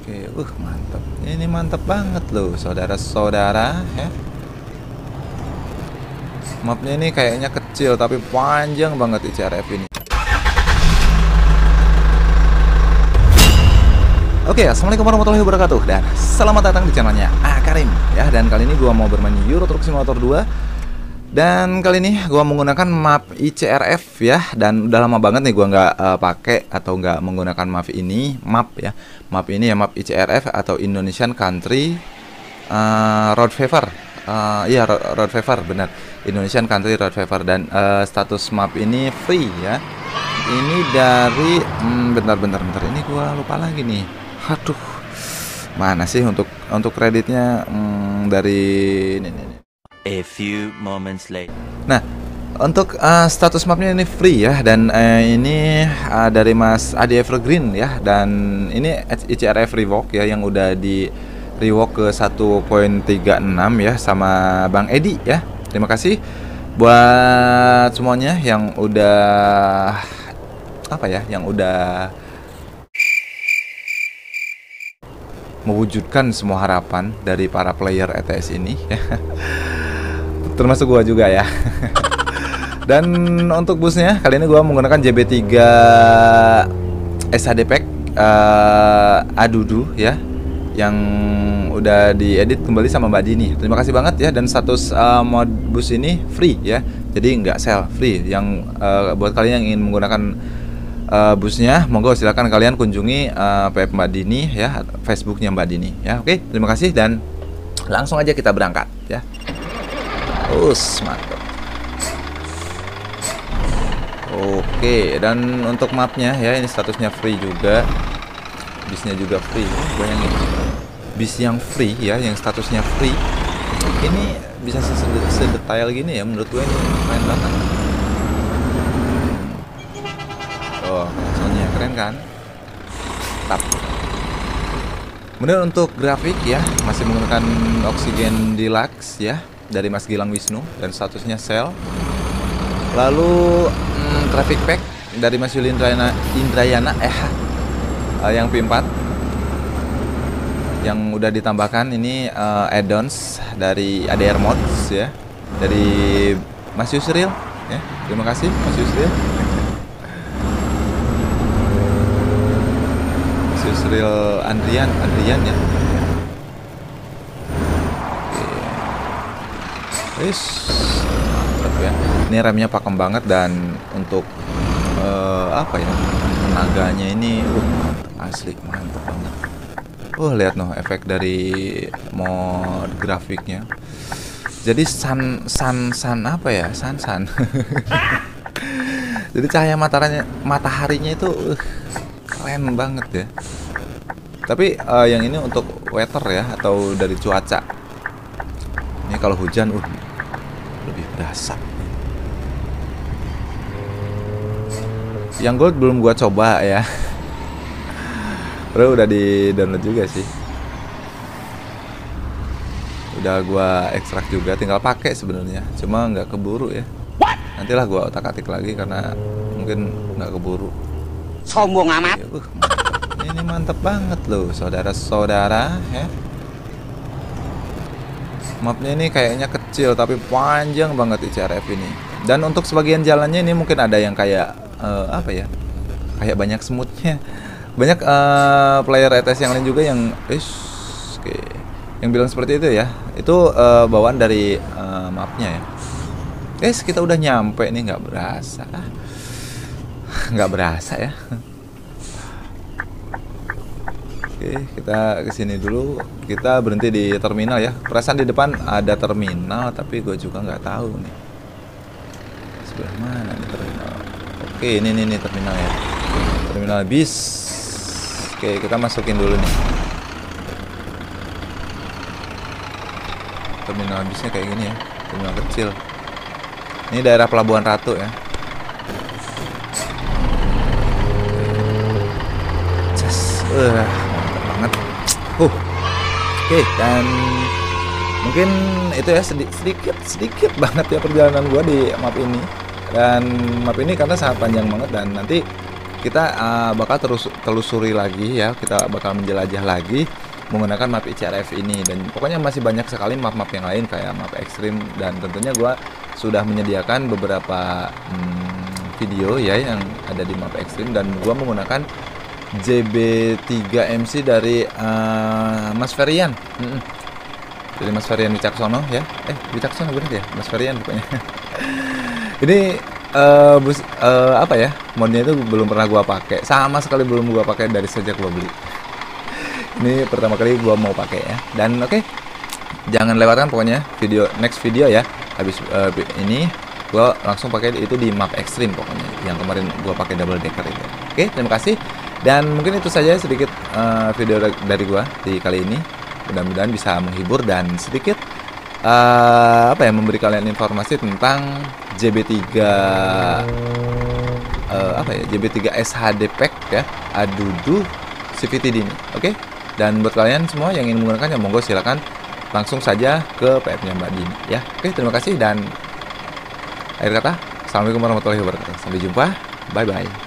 Oke, mantap. Ini mantap banget loh, saudara-saudara ya. Mapnya ini kayaknya kecil tapi panjang banget ICRF ini. Oke, assalamualaikum warahmatullahi wabarakatuh dan selamat datang di channelnya Karim ya. Dan kali ini gua mau bermain Euro Truck Simulator 2. Dan kali ini gua menggunakan map ICRF ya. Dan udah lama banget nih gua nggak pakai atau nggak menggunakan map ini, map ya. Map ini ya map ICRF atau Indonesian Country Road Favor. Iya, Road Favor benar. Indonesian Country Road Favor. Dan status map ini free ya. Ini dari bentar ini gua lupa lagi nih. Aduh, mana sih untuk kreditnya dari ini. A few moments later. Nah, untuk status mapnya ini free ya, dan ini dari Mas Adi Evergreen ya, dan ini ICRF Rework ya, yang udah di rework ke 1.36 ya sama Bang Edi ya. Terima kasih buat semuanya yang udah yang udah mewujudkan semua harapan dari para player ETS ini ya. Termasuk gua juga ya. Dan untuk busnya kali ini gua menggunakan JB3 SHD Pack Adudu ya, yang udah diedit kembali sama Mbak Dini. Terima kasih banget ya. Dan status mod bus ini free ya, jadi nggak sell, free. Yang buat kalian yang ingin menggunakan busnya, monggo silakan kalian kunjungi PF Mbak Dini ya, Facebooknya Mbak Dini ya. Oke, terima kasih dan langsung aja kita berangkat ya. Mantap. Oke, dan untuk mapnya ya, ini statusnya free juga, bisnya juga free. Bayangin, bis yang free ya, yang statusnya free, ini bisa sedetail gini ya. Menurut gue ini keren banget. Soalnya keren kan? Tap. Kemudian untuk grafik ya, masih menggunakan Oxygen Deluxe ya, dari Mas Gilang Wisnu, dan statusnya sell. Lalu traffic pack dari Mas Yuli Indrayana yang P4 yang udah ditambahkan. Ini add-ons dari ADR Mods ya, dari Mas Yusril ya. Terima kasih Mas Yusril. Mas Yusril Andrian ya. Mantap ya. Ini remnya pakem banget, dan untuk tenaganya ini asli mantap banget. Lihat noh efek dari mod grafiknya. Jadi sun. Jadi cahaya mataharinya itu keren banget ya. Tapi yang ini untuk weather ya, atau dari cuaca. Ini kalau hujan lebih berasa. Yang gold belum gua coba ya. Bro, udah di download juga sih. Udah gua ekstrak juga, tinggal pakai sebenarnya. Cuma nggak keburu ya. Nantilah gua otak-atik lagi karena mungkin nggak keburu. Sombong amat. Ini mantap banget loh, saudara-saudara ya. Mapnya ini kayaknya kecil tapi panjang banget ICRF ini. Dan untuk sebagian jalannya ini mungkin ada yang kayak kayak banyak semutnya. Banyak player ETS yang lain juga yang yang bilang seperti itu ya. Itu bawaan dari mapnya ya. Kita udah nyampe nih, nggak berasa. Nggak berasa ya. Oke, kita kesini dulu. Kita berhenti di terminal ya. Perasaan di depan ada terminal, tapi gue juga nggak tahu nih sebelah mana nih terminal. Oke, ini terminal ya. Terminal bis. Oke, kita masukin dulu nih. Terminal bisnya kayak gini ya. Terminal kecil. Ini daerah Pelabuhan Ratu ya. Mantap banget. Oke, dan mungkin itu ya, sedikit banget ya perjalanan gua di map ini. Dan map ini karena sangat panjang banget, dan nanti kita bakal terus telusuri lagi ya, kita bakal menjelajah lagi menggunakan map ICRF ini, dan pokoknya masih banyak sekali map-map yang lain kayak map ekstrim, dan tentunya gua sudah menyediakan beberapa video ya yang ada di map ekstrim, dan gua menggunakan JB3MC dari Mas Ferian. Dari Mas Ferian Wicaksono ya. Wicaksono bener ya? Mas Ferian pokoknya. Ini apa ya? Modnya itu belum pernah gua pakai. Sama sekali belum gua pakai dari sejak gua beli. Ini pertama kali gua mau pakai ya. Dan oke, jangan lewatkan pokoknya next video ya. Habis ini gua langsung pakai itu di map ekstrim pokoknya. Yang kemarin gua pakai double decker itu. Oke, terima kasih. Dan mungkin itu saja sedikit video dari gua di kali ini. Mudah-mudahan bisa menghibur dan sedikit memberi kalian informasi tentang JB3 JB3 SHD Pack ya, Adudu CVT ini. Oke. Dan buat kalian semua yang ingin menggunakannya, monggo silakan langsung saja ke PF-nya Mbak Dini ya. Oke, terima kasih, dan akhir kata, assalamualaikum warahmatullahi wabarakatuh. Sampai jumpa, bye bye.